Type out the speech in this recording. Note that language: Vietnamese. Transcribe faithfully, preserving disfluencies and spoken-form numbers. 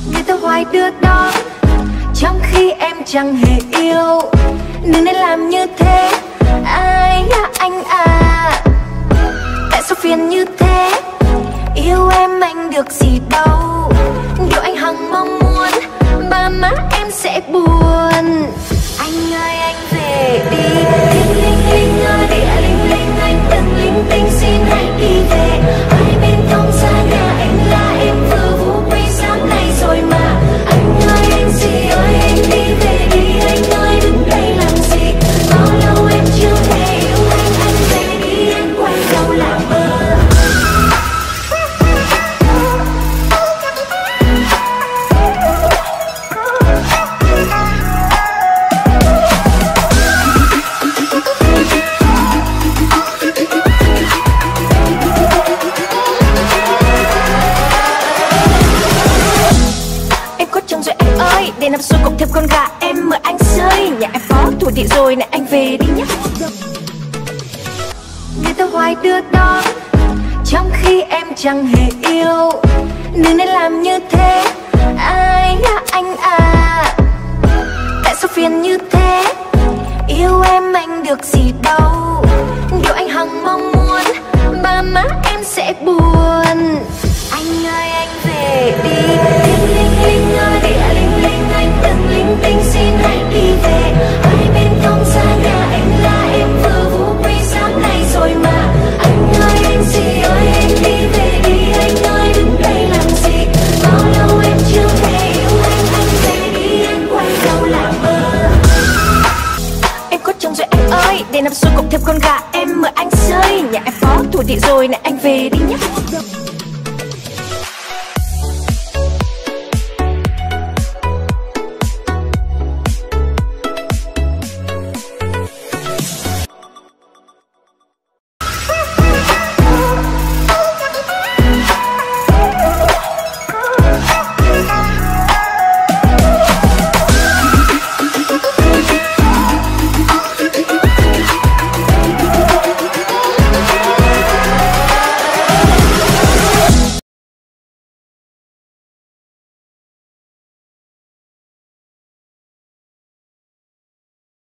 người ta hoài đưa đón trong khi em chẳng hề yêu. Đừng nên làm như thế, ai à anh à, tại sao phiền như thế? Yêu em anh được gì đâu, điều anh hằng mong muốn ba má em sẽ buồn. Anh ơi anh về đi, linh linh linh ơi địa linh linh, anh đừng linh tinh xin hãy đi về. Hai bên không xa nhà anh là em vừa vũ quy sáng nay rồi mà. Anh ơi anh gì ơi anh đi về đi, anh ơi đứng đây làm gì? Bao lâu em chưa thể yêu anh, anh về đi anh quay đầu làm mơ. Để nằm xuống cùng thêm con gà em mời anh chơi. Nhà em phó thủ thị rồi này anh về đi nhé. Người ta hoài đưa đón trong khi em chẳng hề yêu. Đừng nên làm như thế, ai à anh à, tại sao phiền như thế? Yêu em anh được gì đâu, điều anh hằng mong muốn ba má em sẽ buồn. Anh ơi anh về đi, linh linh linh ơi địa linh linh, anh đừng linh tinh xin hãy đi về. Hai bên không xa nhà anh là em vừa vũ quy sáng nay rồi mà. Anh ơi anh gì ơi anh đi về đi, anh ơi đứng đây làm gì? Bao lâu em chưa thể yêu anh, anh về đi anh quay đầu làm mơ. Em có chồng rồi anh ơi, để nằm xuống cùng thêm con gà em mời anh chơi. Nhà em phó thủ thị rồi này anh về đi.